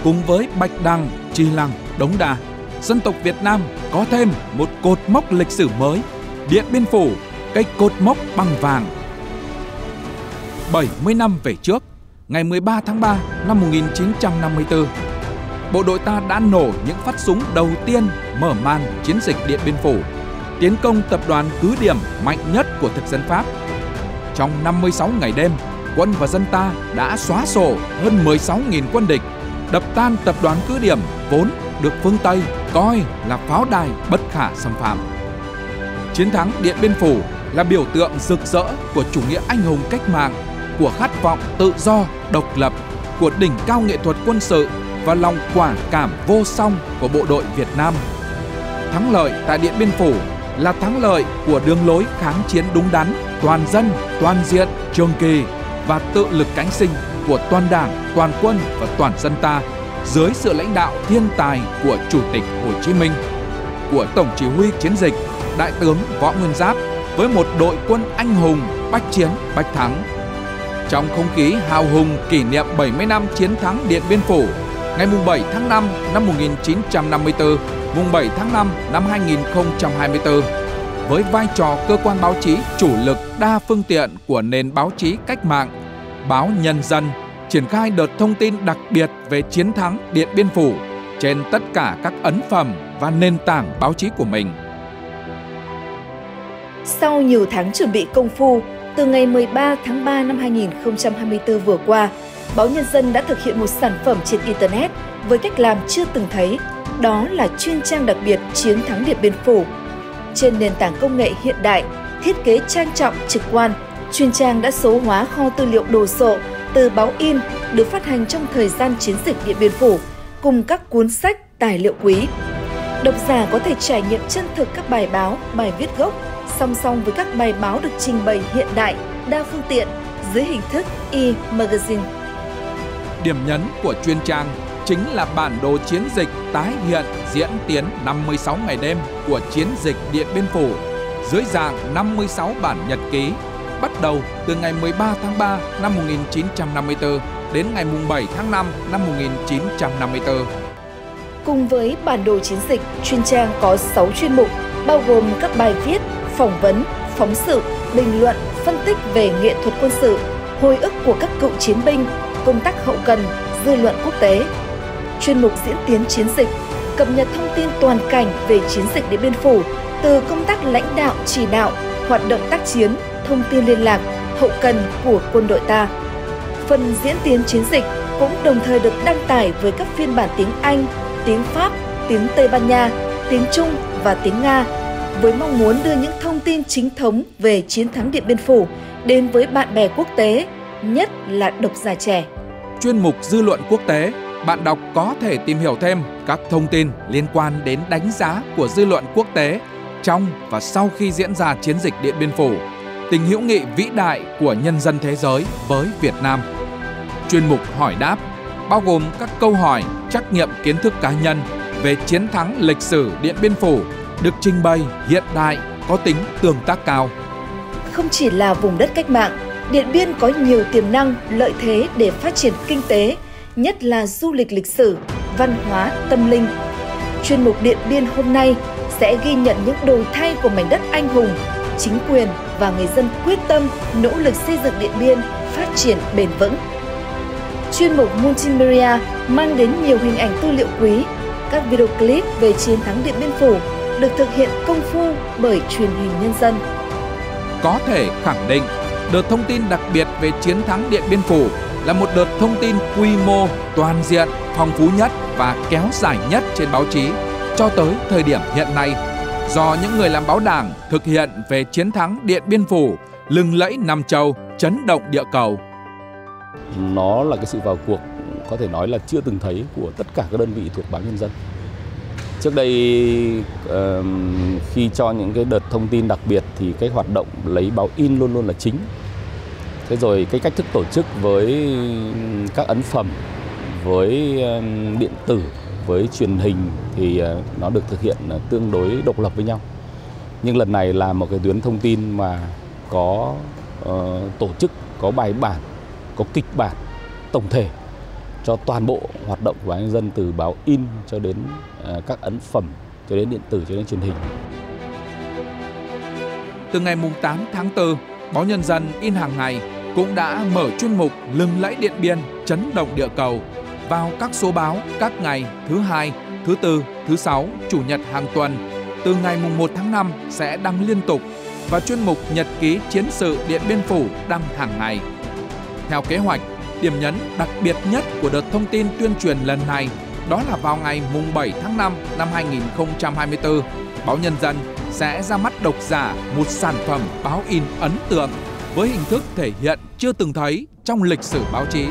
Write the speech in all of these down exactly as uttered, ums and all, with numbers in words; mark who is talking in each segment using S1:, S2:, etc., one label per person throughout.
S1: cùng với Bạch Đằng, Chi Lăng, Đống Đa, dân tộc Việt Nam có thêm một cột mốc lịch sử mới, Điện Biên Phủ, cây cột mốc bằng vàng. bảy mươi năm về trước, ngày mười ba tháng ba năm một nghìn chín trăm năm mươi tư, bộ đội ta đã nổ những phát súng đầu tiên mở màn chiến dịch Điện Biên Phủ, tiến công tập đoàn cứ điểm mạnh nhất của thực dân Pháp. Trong năm mươi sáu ngày đêm, quân và dân ta đã xóa sổ hơn mười sáu nghìn quân địch, đập tan tập đoàn cứ điểm vốn được phương Tây coi là pháo đài bất khả xâm phạm. Chiến thắng Điện Biên Phủ là biểu tượng rực rỡ của chủ nghĩa anh hùng cách mạng, của khát vọng tự do, độc lập, của đỉnh cao nghệ thuật quân sự và lòng quả cảm vô song của bộ đội Việt Nam. Thắng lợi tại Điện Biên Phủ là thắng lợi của đường lối kháng chiến đúng đắn, toàn dân, toàn diện, trường kỳ và tự lực cánh sinh của toàn Đảng, toàn quân và toàn dân ta dưới sự lãnh đạo thiên tài của Chủ tịch Hồ Chí Minh, của Tổng chỉ huy chiến dịch Đại tướng Võ Nguyên Giáp với một đội quân anh hùng bách chiến bách thắng. Trong không khí hào hùng kỷ niệm bảy mươi năm chiến thắng Điện Biên Phủ, ngày bảy tháng năm năm một nghìn chín trăm năm mươi tư, mùng bảy tháng năm năm hai nghìn không trăm hai mươi tư, với vai trò cơ quan báo chí chủ lực đa phương tiện của nền báo chí cách mạng, báo Nhân dân triển khai đợt thông tin đặc biệt về chiến thắng Điện Biên Phủ trên tất cả các ấn phẩm và nền tảng báo chí của mình.
S2: Sau nhiều tháng chuẩn bị công phu, từ ngày mười ba tháng ba năm hai nghìn không trăm hai mươi tư vừa qua, báo Nhân dân đã thực hiện một sản phẩm trên Internet với cách làm chưa từng thấy, đó là chuyên trang đặc biệt Chiến thắng Điện Biên Phủ. Trên nền tảng công nghệ hiện đại, thiết kế trang trọng, trực quan, chuyên trang đã số hóa kho tư liệu đồ sộ từ báo in được phát hành trong thời gian chiến dịch Điện Biên Phủ, cùng các cuốn sách, tài liệu quý. Độc giả có thể trải nghiệm chân thực các bài báo, bài viết gốc, song song với các bài báo được trình bày hiện đại, đa phương tiện dưới hình thức e-magazine.
S1: Điểm nhấn của chuyên trang chính là bản đồ chiến dịch tái hiện diễn tiến năm mươi sáu ngày đêm của chiến dịch Điện Biên Phủ dưới dạng năm mươi sáu bản nhật ký, bắt đầu từ ngày mười ba tháng ba năm một nghìn chín trăm năm mươi tư đến ngày bảy tháng năm năm một nghìn chín trăm năm mươi tư.
S2: Cùng với bản đồ chiến dịch, chuyên trang có sáu chuyên mục, bao gồm các bài viết, phỏng vấn, phóng sự, bình luận, phân tích về nghệ thuật quân sự, hồi ức của các cựu chiến binh, công tác hậu cần, dư luận quốc tế. Chuyên mục diễn tiến chiến dịch, cập nhật thông tin toàn cảnh về chiến dịch Điện Biên Phủ, từ công tác lãnh đạo, chỉ đạo, hoạt động tác chiến, thông tin liên lạc, hậu cần của quân đội ta. Phần diễn tiến chiến dịch cũng đồng thời được đăng tải với các phiên bản tiếng Anh, tiếng Pháp, tiếng Tây Ban Nha, tiếng Trung và tiếng Nga, với mong muốn đưa những thông tin chính thống về chiến thắng Điện Biên Phủ đến với bạn bè quốc tế, nhất là độc giả trẻ.
S1: Chuyên mục dư luận quốc tế, bạn đọc có thể tìm hiểu thêm các thông tin liên quan đến đánh giá của dư luận quốc tế trong và sau khi diễn ra chiến dịch Điện Biên Phủ, tình hữu nghị vĩ đại của nhân dân thế giới với Việt Nam. Chuyên mục hỏi đáp bao gồm các câu hỏi, trắc nghiệm kiến thức cá nhân về chiến thắng lịch sử Điện Biên Phủ được trình bày hiện đại, có tính tương tác cao.
S2: Không chỉ là vùng đất cách mạng, Điện Biên có nhiều tiềm năng, lợi thế để phát triển kinh tế, nhất là du lịch lịch sử, văn hóa, tâm linh. Chuyên mục Điện Biên hôm nay sẽ ghi nhận những đổi thay của mảnh đất anh hùng, chính quyền và người dân quyết tâm nỗ lực xây dựng Điện Biên phát triển bền vững. Chuyên mục Multimedia mang đến nhiều hình ảnh tư liệu quý, các video clip về chiến thắng Điện Biên Phủ được thực hiện công phu bởi truyền hình Nhân dân.
S1: Có thể khẳng định, đợt thông tin đặc biệt về chiến thắng Điện Biên Phủ là một đợt thông tin quy mô, toàn diện, phong phú nhất và kéo dài nhất trên báo chí cho tới thời điểm hiện nay, do những người làm báo Đảng thực hiện về chiến thắng Điện Biên Phủ lừng lẫy năm châu, chấn động địa cầu.
S3: Nó là cái sự vào cuộc có thể nói là chưa từng thấy của tất cả các đơn vị thuộc báo Nhân dân. Trước đây khi cho những cái đợt thông tin đặc biệt thì cái hoạt động lấy báo in luôn luôn là chính. Thế rồi cái cách thức tổ chức với các ấn phẩm, với điện tử, với truyền hình thì nó được thực hiện tương đối độc lập với nhau. Nhưng lần này là một cái tuyến thông tin mà có uh, tổ chức, có bài bản, có kịch bản tổng thể cho toàn bộ hoạt động của Báo Nhân dân, từ báo in cho đến uh, các ấn phẩm, cho đến điện tử, cho đến truyền hình.
S1: Từ ngày tám tháng tư, Báo Nhân dân in hàng ngày cũng đã mở chuyên mục Lừng lẫy Điện Biên, chấn động địa cầu vào các số báo các ngày thứ hai, thứ tư, thứ sáu, chủ nhật hàng tuần. Từ ngày một tháng năm sẽ đăng liên tục, và chuyên mục Nhật ký chiến sự Điện Biên Phủ đăng hàng ngày. Theo kế hoạch, điểm nhấn đặc biệt nhất của đợt thông tin tuyên truyền lần này đó là vào ngày bảy tháng năm năm hai nghìn không trăm hai mươi tư, Báo Nhân dân sẽ ra mắt độc giả một sản phẩm báo in ấn tượng với hình thức thể hiện chưa từng thấy trong lịch sử báo chí.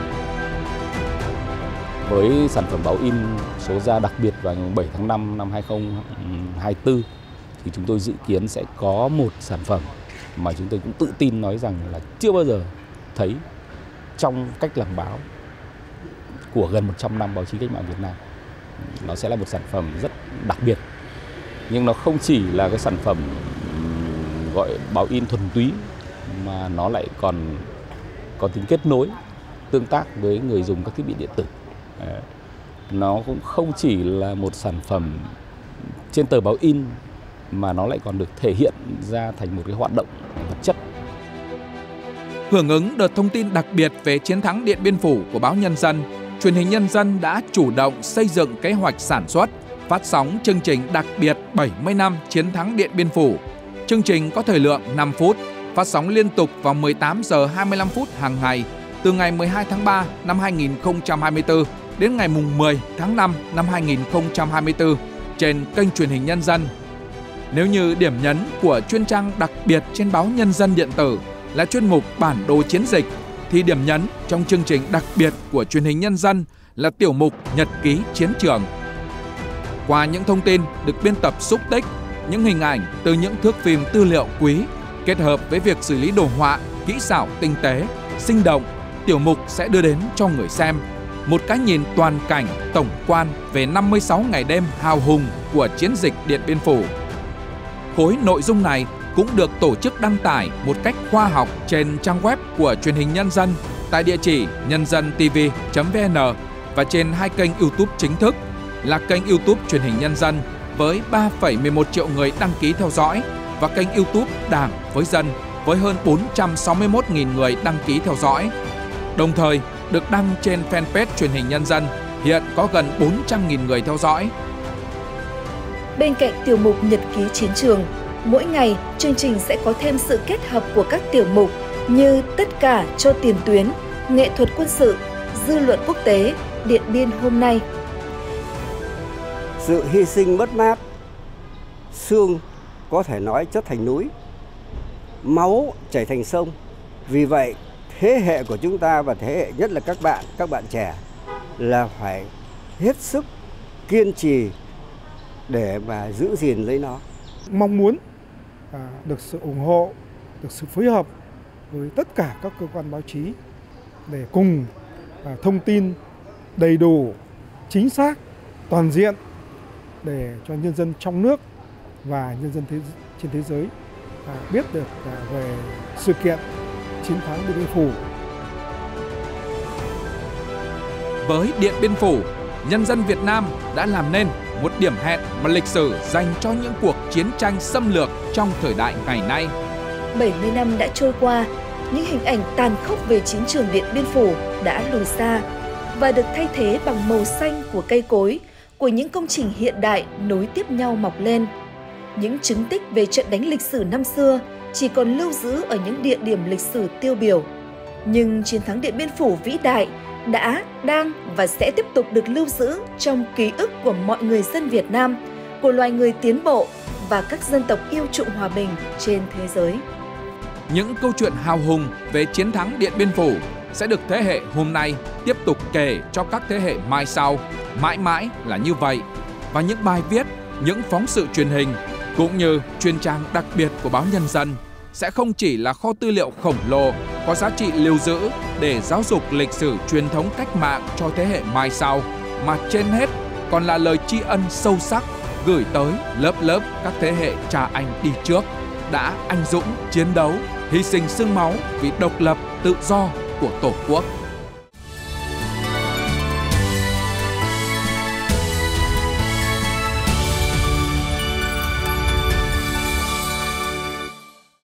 S3: Với sản phẩm báo in số ra đặc biệt vào ngày bảy tháng năm năm hai nghìn không trăm hai mươi tư thì chúng tôi dự kiến sẽ có một sản phẩm mà chúng tôi cũng tự tin nói rằng là chưa bao giờ thấy trong cách làm báo của gần một trăm năm báo chí cách mạng Việt Nam. Nó sẽ là một sản phẩm rất đặc biệt, nhưng nó không chỉ là cái sản phẩm gọi báo in thuần túy, mà nó lại còn có tính kết nối, tương tác với người dùng các thiết bị điện tử. Nó cũng không chỉ là một sản phẩm trên tờ báo in, mà nó lại còn được thể hiện ra thành một cái hoạt động vật chất.
S1: Hưởng ứng đợt thông tin đặc biệt về chiến thắng Điện Biên Phủ của Báo Nhân dân, Truyền hình Nhân dân đã chủ động xây dựng kế hoạch sản xuất, phát sóng chương trình đặc biệt bảy mươi năm chiến thắng Điện Biên Phủ. Chương trình có thời lượng năm phút, phát sóng liên tục vào mười tám giờ hai mươi lăm phút hàng ngày, từ ngày mười hai tháng ba năm hai nghìn không trăm hai mươi tư đến ngày mười tháng năm năm hai nghìn không trăm hai mươi tư trên kênh Truyền hình Nhân dân. Nếu như điểm nhấn của chuyên trang đặc biệt trên Báo Nhân dân điện tử là chuyên mục Bản đồ chiến dịch, thì điểm nhấn trong chương trình đặc biệt của Truyền hình Nhân dân là tiểu mục Nhật ký chiến trường. Qua những thông tin được biên tập xúc tích, những hình ảnh từ những thước phim tư liệu quý, kết hợp với việc xử lý đồ họa, kỹ xảo tinh tế, sinh động, tiểu mục sẽ đưa đến cho người xem một cái nhìn toàn cảnh tổng quan về năm mươi sáu ngày đêm hào hùng của chiến dịch Điện Biên Phủ. Khối nội dung này cũng được tổ chức đăng tải một cách khoa học trên trang web của Truyền hình Nhân dân tại địa chỉ nhân dân t v chấm v n và trên hai kênh YouTube chính thức là kênh YouTube Truyền hình Nhân dân với ba phẩy mười một triệu người đăng ký theo dõi và kênh YouTube Đảng với Dân với hơn bốn trăm sáu mươi mốt nghìn người đăng ký theo dõi. Đồng thời được đăng trên fanpage Truyền hình Nhân dân, hiện có gần bốn trăm nghìn người theo dõi.
S2: Bên cạnh tiểu mục Nhật ký chiến trường, mỗi ngày chương trình sẽ có thêm sự kết hợp của các tiểu mục như Tất cả cho tiền tuyến, Nghệ thuật quân sự, Dư luận quốc tế, Điện Biên hôm nay.
S4: Sự hy sinh mất mát, xương có thể nói chất thành núi, máu chảy thành sông. Vì vậy, thế hệ của chúng ta và thế hệ nhất là các bạn, các bạn trẻ là phải hết sức kiên trì để mà giữ gìn lấy nó.
S5: Mong muốn à, được sự ủng hộ, được sự phối hợp với tất cả các cơ quan báo chí để cùng à, thông tin đầy đủ, chính xác, toàn diện để cho nhân dân trong nước và nhân dân thế, trên thế giới à, biết được à, về sự kiện chiến thắng Điện Biên Phủ.
S1: Với Điện Biên Phủ, nhân dân Việt Nam đã làm nên một điểm hẹn mà lịch sử dành cho những cuộc chiến tranh xâm lược trong thời đại ngày nay.
S2: bảy mươi năm đã trôi qua, những hình ảnh tàn khốc về chiến trường Điện Biên Phủ đã lùi xa và được thay thế bằng màu xanh của cây cối, của những công trình hiện đại nối tiếp nhau mọc lên. Những chứng tích về trận đánh lịch sử năm xưa chỉ còn lưu giữ ở những địa điểm lịch sử tiêu biểu. Nhưng chiến thắng Điện Biên Phủ vĩ đại đã, đang và sẽ tiếp tục được lưu giữ trong ký ức của mọi người dân Việt Nam, của loài người tiến bộ và các dân tộc yêu chuộng hòa bình trên thế giới.
S1: Những câu chuyện hào hùng về chiến thắng Điện Biên Phủ sẽ được thế hệ hôm nay tiếp tục kể cho các thế hệ mai sau, mãi mãi là như vậy. Và những bài viết, những phóng sự truyền hình cũng như chuyên trang đặc biệt của Báo Nhân dân sẽ không chỉ là kho tư liệu khổng lồ có giá trị lưu giữ để giáo dục lịch sử truyền thống cách mạng cho thế hệ mai sau, mà trên hết còn là lời tri ân sâu sắc gửi tới lớp lớp các thế hệ cha anh đi trước đã anh dũng chiến đấu, hy sinh xương máu vì độc lập, tự do của Tổ quốc.